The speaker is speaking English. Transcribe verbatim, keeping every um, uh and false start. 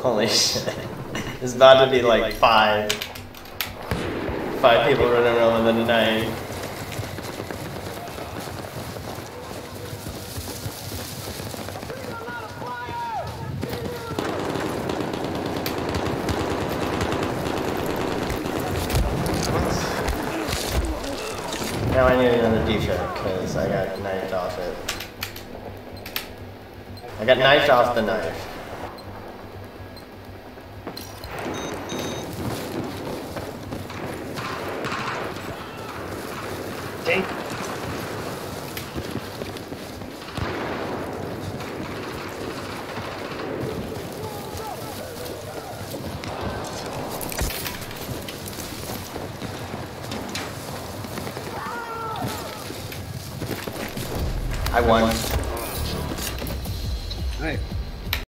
Holy shit. There's about to be like five. Five people running around with a knife. Now I need another D-shot because I got knifed off it. I got knifed off the knife. Dang. I won.